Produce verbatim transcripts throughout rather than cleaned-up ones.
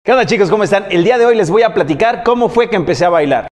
¿Qué onda, chicos? ¿Cómo están? El día de hoy les voy a platicar cómo fue que empecé a bailar.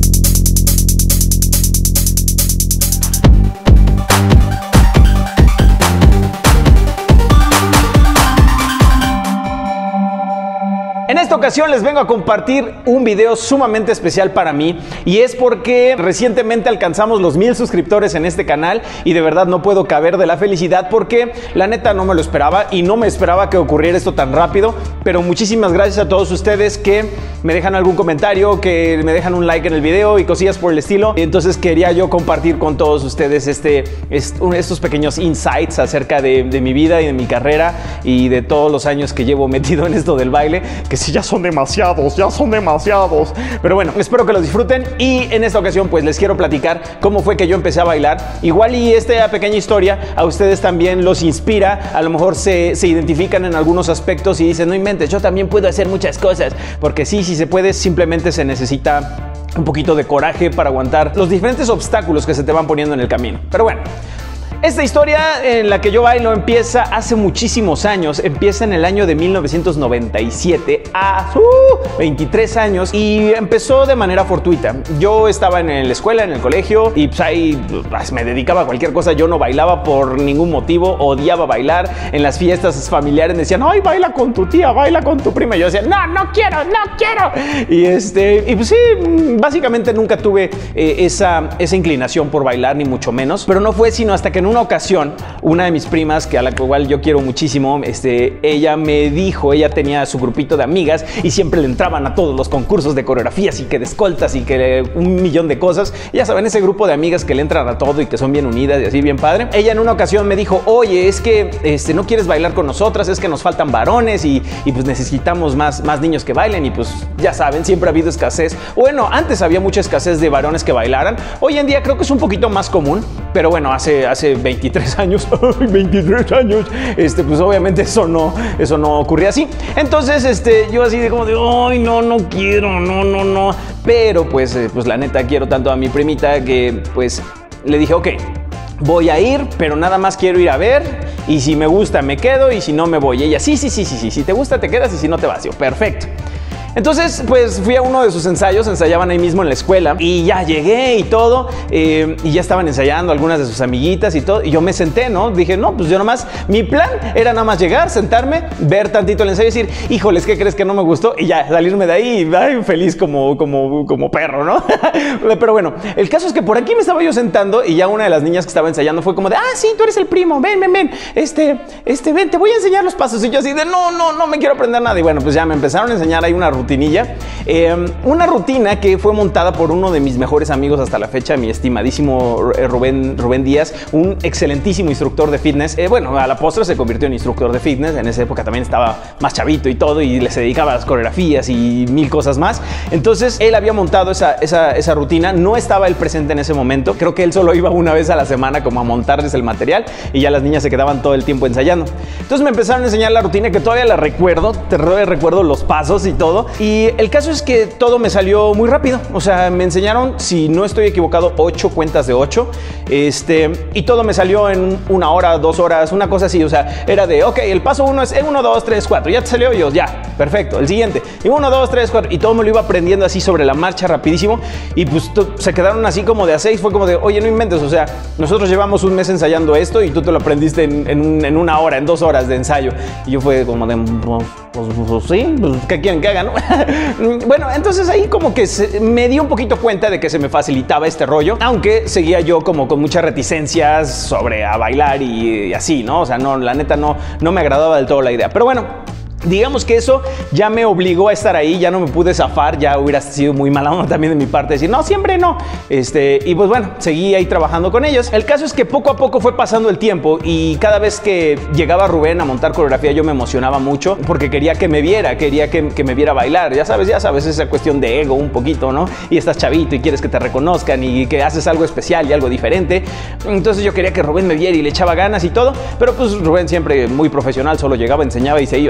En esta ocasión les vengo a compartir un video sumamente especial para mí, y es porque recientemente alcanzamos los mil suscriptores en este canal y de verdad no puedo caber de la felicidad porque la neta no me lo esperaba y no me esperaba que ocurriera esto tan rápido. Pero muchísimas gracias a todos ustedes que me dejan algún comentario, que me dejan un like en el video y cosillas por el estilo. Entonces quería yo compartir con todos ustedes este, estos pequeños insights acerca de, de mi vida y de mi carrera y de todos los años que llevo metido en esto del baile, que sí, ya son demasiados, ya son demasiados. Pero bueno, espero que los disfruten, y en esta ocasión pues les quiero platicar cómo fue que yo empecé a bailar. Igual y esta pequeña historia a ustedes también los inspira, a lo mejor se, se identifican en algunos aspectos y dicen, no inventes, yo también puedo hacer muchas cosas. Porque sí, sí se puede, simplemente se necesita un poquito de coraje para aguantar los diferentes obstáculos que se te van poniendo en el camino. Pero bueno, esta historia en la que yo bailo empieza hace muchísimos años. Empieza en el año de mil novecientos noventa y siete, a uh, veintitrés años, y empezó de manera fortuita. Yo estaba en la escuela, en el colegio, y pues ahí pues, me dedicaba a cualquier cosa. Yo no bailaba por ningún motivo, odiaba bailar. En las fiestas familiares me decían, ay, baila con tu tía, baila con tu prima. Y yo decía, no, no quiero, no quiero. Y, este, y pues sí, básicamente nunca tuve eh, esa, esa inclinación por bailar, ni mucho menos. Pero no fue sino hasta que en una ocasión, una de mis primas, que a la cual yo quiero muchísimo, este, ella me dijo, ella tenía su grupito de amigas y siempre le entraban a todos los concursos de coreografías y que de escoltas y que un millón de cosas. Ya saben, ese grupo de amigas que le entran a todo y que son bien unidas y así bien padre. Ella en una ocasión me dijo, oye, es que este, no quieres bailar con nosotras, es que nos faltan varones y, y pues necesitamos más, más niños que bailen. Y pues ya saben, siempre ha habido escasez. Bueno, antes había mucha escasez de varones que bailaran. Hoy en día creo que es un poquito más común, pero bueno, hace, hace veintitrés años, veintitrés años, este, pues obviamente eso no, eso no ocurría así. Entonces, este, yo así de como de, ay, no, no quiero, no, no, no. Pero pues, eh, pues la neta quiero tanto a mi primita que pues le dije, ok, voy a ir, pero nada más quiero ir a ver, y si me gusta me quedo y si no me voy. Y ella, sí, sí, sí, sí, sí, si te gusta te quedas y si no te vas. Yo, perfecto. Entonces, pues fui a uno de sus ensayos, ensayaban ahí mismo en la escuela, y ya llegué y todo, eh, y ya estaban ensayando algunas de sus amiguitas y todo, y yo me senté, ¿no? Dije, no, pues yo nomás, mi plan era nada más llegar, sentarme, ver tantito el ensayo y decir, híjoles, ¿qué crees que no me gustó? Y ya, salirme de ahí, ay, feliz como, como, como perro, ¿no? Pero bueno, el caso es que por aquí me estaba yo sentando, y ya una de las niñas que estaba ensayando fue como de, ah, sí, tú eres el primo, ven, ven, ven, este, este, ven, te voy a enseñar los pasos. Y yo así de, no, no, no me quiero aprender nada. Y bueno, pues ya me empezaron a enseñar ahí una rutina. Rutinilla, eh, una rutina que fue montada por uno de mis mejores amigos hasta la fecha, mi estimadísimo Rubén, Rubén Díaz, un excelentísimo instructor de fitness. Eh, bueno, a la postre se convirtió en instructor de fitness. En esa época también estaba más chavito y todo, y le se dedicaba a las coreografías y mil cosas más. Entonces él había montado esa, esa, esa rutina. No estaba él presente en ese momento. Creo que él solo iba una vez a la semana como a montarles el material, y ya las niñas se quedaban todo el tiempo ensayando. Entonces me empezaron a enseñar la rutina, que todavía la recuerdo, todavía recuerdo los pasos y todo. Y el caso es que todo me salió muy rápido. O sea, me enseñaron, si no estoy equivocado, ocho cuentas de ocho. Este, y todo me salió en una hora, dos horas, una cosa así. O sea, era de, ok, el paso uno es uno, dos, tres, cuatro. Ya te salió, yo, ya, perfecto. El siguiente, y uno, dos, tres, cuatro. Y todo me lo iba aprendiendo así sobre la marcha, rapidísimo. Y pues se quedaron así como de a seis. Fue como de, oye, no inventes. O sea, nosotros llevamos un mes ensayando esto y tú te lo aprendiste en, en, un, en una hora, en dos horas de ensayo. Y yo fue como de, pues, pues, pues sí, pues, ¿qué quieren que haga, no? Bueno, entonces ahí como que se, me di un poquito cuenta de que se me facilitaba este rollo, aunque seguía yo como con muchas reticencias sobre a bailar y, y así, ¿no? O sea, no, la neta no, no me agradaba del todo la idea. Pero bueno, digamos que eso ya me obligó a estar ahí, ya no me pude zafar, ya hubiera sido muy mala onda también de mi parte decir, no, siempre no. Este, y pues bueno, seguí ahí trabajando con ellos. El caso es que poco a poco fue pasando el tiempo, y cada vez que llegaba Rubén a montar coreografía yo me emocionaba mucho porque quería que me viera, quería que, que me viera bailar. Ya sabes, ya sabes, esa cuestión de ego un poquito, ¿no? Y estás chavito y quieres que te reconozcan y que haces algo especial y algo diferente. Entonces yo quería que Rubén me viera y le echaba ganas y todo, pero pues Rubén siempre muy profesional, solo llegaba, enseñaba y se iba.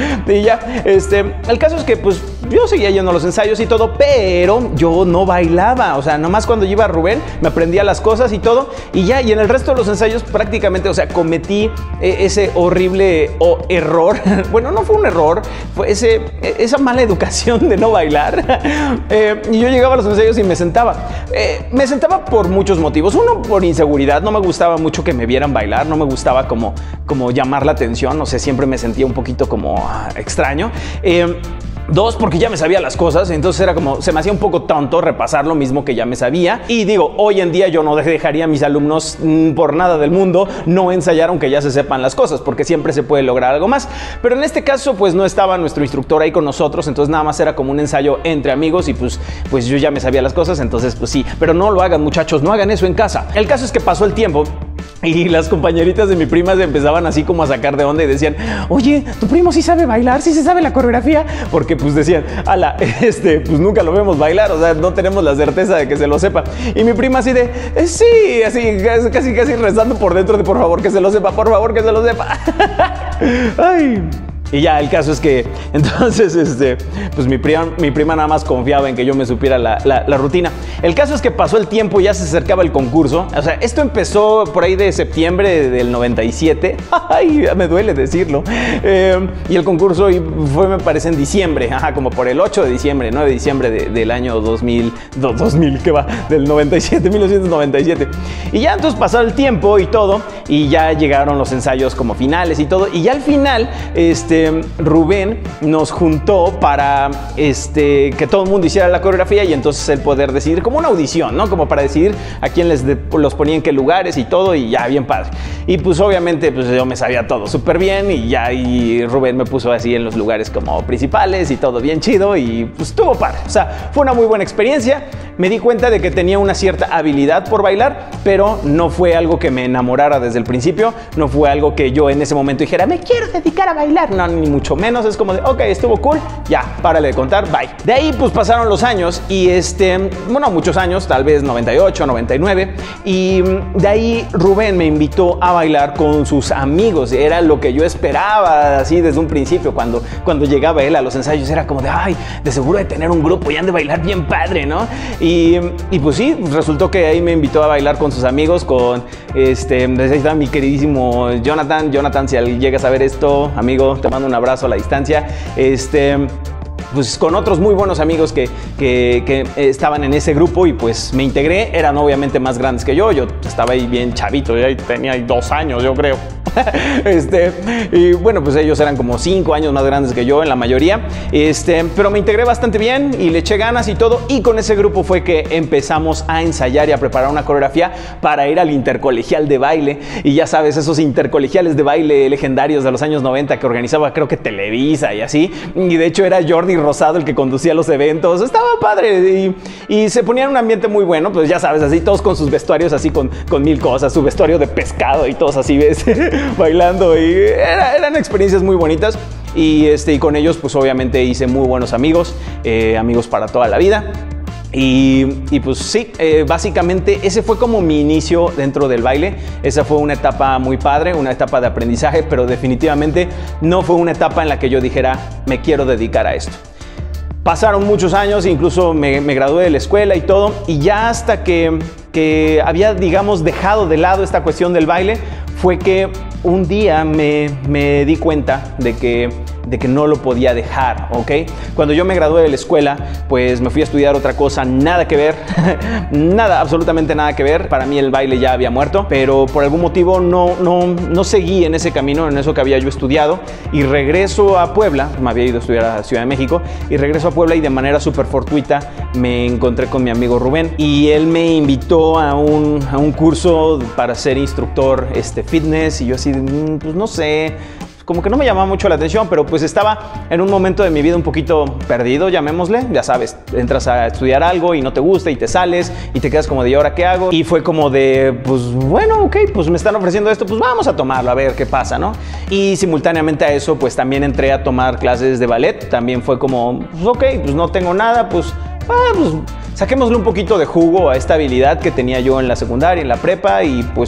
Y ya, este, el caso es que pues yo seguía yendo a los ensayos y todo, pero yo no bailaba, o sea, nomás cuando iba Rubén me aprendía las cosas y todo, y ya, y en el resto de los ensayos prácticamente, o sea, cometí eh, ese horrible oh, error, bueno, no fue un error, fue ese, esa mala educación de no bailar, eh, y yo llegaba a los ensayos y me sentaba, eh, me sentaba por muchos motivos, uno por inseguridad, no me gustaba mucho que me vieran bailar, no me gustaba como, como llamar la atención, no sé, siempre me sentía un poquito como ah, extraño, eh, Dos, porque ya me sabía las cosas, entonces era como, se me hacía un poco tonto repasar lo mismo que ya me sabía. Y digo, hoy en día yo no dejaría a mis alumnos mmm, por nada del mundo no ensayar aunque ya se sepan las cosas, porque siempre se puede lograr algo más. Pero en este caso, pues no estaba nuestro instructor ahí con nosotros, entonces nada más era como un ensayo entre amigos y pues, pues yo ya me sabía las cosas, entonces pues sí. Pero no lo hagan, muchachos, no hagan eso en casa. El caso es que pasó el tiempo y las compañeritas de mi prima se empezaban así como a sacar de onda y decían, oye, tu primo sí sabe bailar, sí se sabe la coreografía, porque pues decían, ala, este, pues nunca lo vemos bailar, o sea, no tenemos la certeza de que se lo sepa. Y mi prima así de, eh, sí, así, casi, casi rezando por dentro de, por favor que se lo sepa, por favor que se lo sepa. Ay. Y ya, el caso es que entonces, este, pues mi prima, mi prima nada más confiaba en que yo me supiera la, la, la rutina. El caso es que pasó el tiempo, ya se acercaba el concurso. O sea, esto empezó por ahí de septiembre del noventa y siete. Ay, me duele decirlo. Eh, y el concurso fue, me parece, en diciembre. Ajá, como por el ocho de diciembre, nueve de diciembre de, del año dos mil, dos mil, ¿qué va? Del noventa y siete, mil novecientos noventa y siete. Y ya entonces pasó el tiempo y todo, y ya llegaron los ensayos como finales y todo. Y ya al final, este, Rubén nos juntó para este, que todo el mundo hiciera la coreografía y entonces él poder decidir, como una audición, ¿no? Como para decidir a quién les de, los ponía en qué lugares y todo, y ya, bien padre. Y pues obviamente pues yo me sabía todo súper bien y ya, y Rubén me puso así en los lugares como principales y todo bien chido y pues estuvo padre. O sea, fue una muy buena experiencia. Me di cuenta de que tenía una cierta habilidad por bailar, pero no fue algo que me enamorara desde el principio, no fue algo que yo en ese momento dijera, me quiero dedicar a bailar, no, ni mucho menos. Es como de, ok, estuvo cool, ya, párale de contar, bye. De ahí pues pasaron los años y este, bueno, muchos años, tal vez noventa y ocho, noventa y nueve, y de ahí Rubén me invitó a bailar con sus amigos. Era lo que yo esperaba así desde un principio, cuando, cuando llegaba él a los ensayos, era como de, ay, de seguro de tener un grupo y han de bailar bien padre, ¿no? Y, y pues sí, resultó que ahí me invitó a bailar con sus amigos, con este, ahí está mi queridísimo Jonathan. Jonathan, si llegas a ver esto, amigo, te mando un abrazo a la distancia. Este, pues con otros muy buenos amigos que, que, que estaban en ese grupo y pues me integré. Eran obviamente más grandes que yo, yo estaba ahí bien chavito, ya tenía ahí dos años yo creo. Este, y bueno, pues ellos eran como cinco años más grandes que yo en la mayoría, este, pero me integré bastante bien y le eché ganas y todo, y con ese grupo fue que empezamos a ensayar y a preparar una coreografía para ir al intercolegial de baile. Y ya sabes, esos intercolegiales de baile legendarios de los años noventa que organizaba creo que Televisa y así, y de hecho era Jordi Rosado el que conducía los eventos. Estaba padre y, y se ponía en un ambiente muy bueno, pues ya sabes, así todos con sus vestuarios así con, con mil cosas, su vestuario de pescado y todos así, ves, bailando, y era, eran experiencias muy bonitas. Y, este, y con ellos pues obviamente hice muy buenos amigos, eh, amigos para toda la vida. Y, y pues sí, eh, básicamente ese fue como mi inicio dentro del baile. Esa fue una etapa muy padre, una etapa de aprendizaje, pero definitivamente no fue una etapa en la que yo dijera, me quiero dedicar a esto. Pasaron muchos años, incluso me, me gradué de la escuela y todo, y ya hasta que, que había, digamos, dejado de lado esta cuestión del baile, fue que un día me, me di cuenta de que, de que no lo podía dejar, ¿ok? Cuando yo me gradué de la escuela, pues me fui a estudiar otra cosa, nada que ver, nada, absolutamente nada que ver. Para mí el baile ya había muerto, pero por algún motivo no, no, no seguí en ese camino, en eso que había yo estudiado, y regreso a Puebla. Me había ido a estudiar a Ciudad de México, y regreso a Puebla y de manera súper fortuita me encontré con mi amigo Rubén, y él me invitó a un, a un curso para ser instructor este, fitness, y yo así, pues no sé, como que no me llamaba mucho la atención, pero pues estaba en un momento de mi vida un poquito perdido, llamémosle. Ya sabes, entras a estudiar algo y no te gusta y te sales y te quedas como de, ¿y ahora qué hago? Y fue como de, pues bueno, ok, pues me están ofreciendo esto, pues vamos a tomarlo, a ver qué pasa, ¿no? Y simultáneamente a eso, pues también entré a tomar clases de ballet. También fue como, pues ok, pues no tengo nada, pues, ah, pues saquémosle un poquito de jugo a esta habilidad que tenía yo en la secundaria, en la prepa, y pues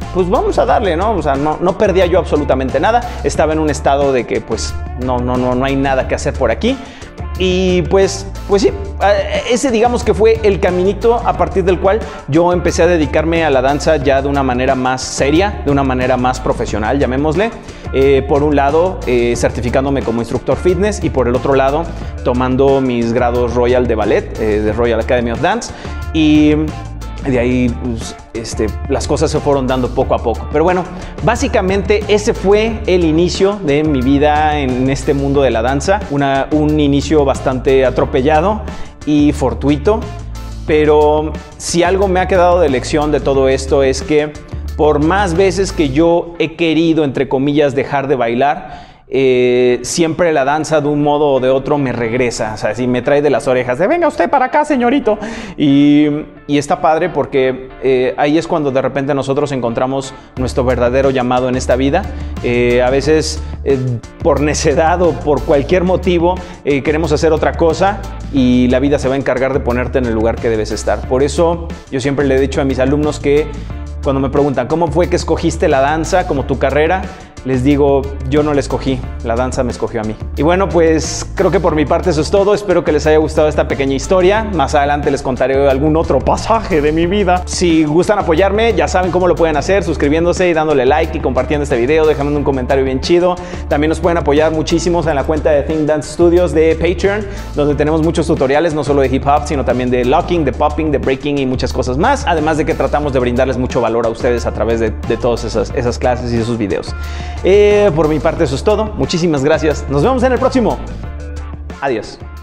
pues vamos a darle, ¿no? O sea, no, no perdía yo absolutamente nada. Estaba en un estado de que pues no, no, no, no hay nada que hacer por aquí. Y pues, pues sí, ese digamos que fue el caminito a partir del cual yo empecé a dedicarme a la danza ya de una manera más seria, de una manera más profesional, llamémosle. Eh, por un lado, eh, certificándome como instructor fitness y por el otro lado, tomando mis grados Royal de ballet, eh, de Royal Academy of Dance. Y de ahí pues, este, las cosas se fueron dando poco a poco. Pero bueno, básicamente ese fue el inicio de mi vida en este mundo de la danza. Una, un inicio bastante atropellado y fortuito. Pero si algo me ha quedado de lección de todo esto es que por más veces que yo he querido, entre comillas, dejar de bailar, Eh, siempre la danza de un modo o de otro me regresa, o sea, si me trae de las orejas de venga usted para acá, señorito. Y, y está padre porque eh, ahí es cuando de repente nosotros encontramos nuestro verdadero llamado en esta vida. Eh, a veces eh, por necedad o por cualquier motivo eh, queremos hacer otra cosa y la vida se va a encargar de ponerte en el lugar que debes estar. Por eso yo siempre le he dicho a mis alumnos que cuando me preguntan ¿cómo fue que escogiste la danza como tu carrera? Les digo, yo no la escogí, la danza me escogió a mí. Y bueno, pues creo que por mi parte eso es todo. Espero que les haya gustado esta pequeña historia. Más adelante les contaré algún otro pasaje de mi vida. Si gustan apoyarme, ya saben cómo lo pueden hacer, suscribiéndose y dándole like y compartiendo este video, dejando un comentario bien chido. También nos pueden apoyar muchísimos en la cuenta de Think Dance Studios de Patreon, donde tenemos muchos tutoriales, no solo de hip hop, sino también de locking, de popping, de breaking y muchas cosas más. Además de que tratamos de brindarles mucho valor a ustedes a través de, de todas esas, esas clases y esos videos. Eh, por mi parte eso es todo. Muchísimas gracias. Nos vemos en el próximo. Adiós.